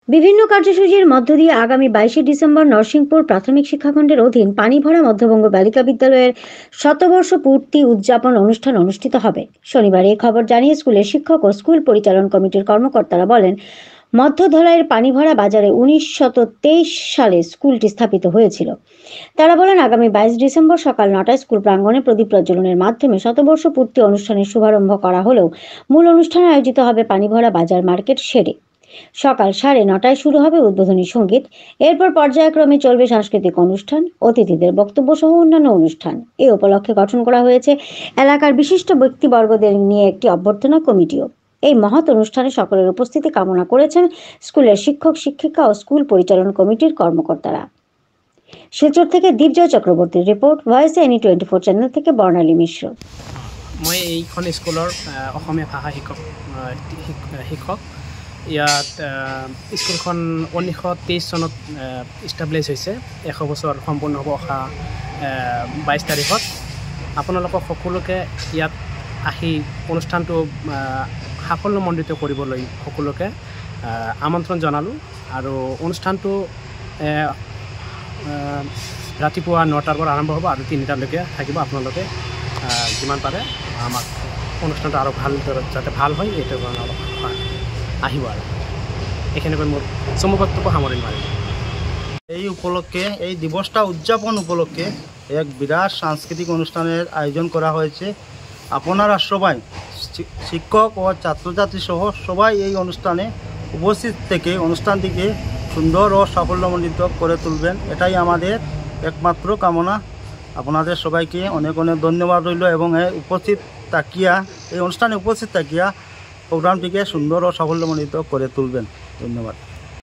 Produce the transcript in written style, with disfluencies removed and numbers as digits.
বিভিন্ন কার্যসূচির মধ্য দিয়ে আগামী 22শে ডিসেম্বর নরসিংপুর প্রাথমিক শিক্ষাখণ্ডের অধীন পানিভরা মধ্যবঙ্গ বালিকা বিদ্যালয়ের শতবর্ষ পূর্তি উদযাপন অনুষ্ঠান অনুষ্ঠিত হবে। শনিবার এই খবর জানিয়ে স্কুলের শিক্ষক ও স্কুল পরিচালন কমিটির কর্মকর্তারা বলেন, মধ্যধলাইয়ের পানিভরা বাজারে 1923 সালে স্কুলটি স্থাপিত হয়েছিল। তারা বলেন, আগামী 22 ডিসেম্বর সকাল 9টায় স্কুল প্রাঙ্গণে প্রদীপ প্রজ্বলনের মাধ্যমে শতবর্ষ পূর্তি অনুষ্ঠানের শুভারম্ভ করা হলেও মূল অনুষ্ঠান আয়োজিত হবে পানিভরা বাজার মার্কেট শেডে। সকাল 9:30টায় শুরু হবে উদ্বোধনী সঙ্গীত। এরপর পর্যায়ক্রমে চলবে সাংস্কৃতিক অনুষ্ঠান, অতিথিদের বক্তব্য সহ অন্যান্য অনুষ্ঠান। এই উপলক্ষে গঠন করা হয়েছে এলাকার বিশিষ্ট ব্যক্তিবর্গদের নিয়ে একটি অভ্যর্থনা কমিটিও। এই মহৎ অনুষ্ঠানে সকলের উপস্থিতি কামনা করেছেন স্কুলের শিক্ষক শিক্ষিকা ও স্কুল পরিচালন কমিটির কর্মকর্তারা। শিলচর থেকে দীপজয় চক্রবর্তীর রিপোর্ট, ভয়েস এনি 24 চ্যানেল থেকে বর্ণালী মিশ্র। মই এইখন স্কুলৰ অসমীয়া ভাষা শিক্ষক। ইয়াত স্কুলখন 1923 চনত ইষ্টাব্লিছ হৈছে। 100 বছৰ সম্পূৰ্ণ হ'ব অহা 22 তাৰিখত। আপোনালোকক সকলোকে ইয়াত আহি অনুষ্ঠানটো সাফল্যমণ্ডিত কৰিবলৈ সকলোকে আমন্ত্ৰণ জনালোঁ। আৰু অনুষ্ঠানটো ৰাতিপুৱা 9টাৰ পৰা আৰম্ভ হ'ব আৰু 3টালৈকে থাকিব। আপোনালোকে যিমান পাৰে আমাক অনুষ্ঠানটো আৰু ভালদৰে যাতে ভাল হয় এইটোৰ কাৰণে অলপ আহিব। আৰু এইখিনিকৈ মোৰ চমু বক্তব্য সামৰণি মাৰিম। এই উপলক্ষে, এই দিবসটা উদযাপন উপলক্ষে এক বিরাট সাংস্কৃতিক অনুষ্ঠানের আয়োজন করা হয়েছে। আপনারা সবাই শিক্ষক ও ছাত্রছাত্রী সহ সবাই এই অনুষ্ঠানে উপস্থিত থেকে অনুষ্ঠানটিকে সুন্দর ও সাফল্যমণ্ডিত করে তুলবেন, এটাই আমাদের একমাত্র কামনা। আপনাদের সবাইকে অনেক অনেক ধন্যবাদ রইল এবং এই অনুষ্ঠানে উপস্থিত থাকিয়া প্রোগ্রামটিকে সুন্দর ও সাফল্যমণ্ডিত করে তুলবেন। ধন্যবাদ।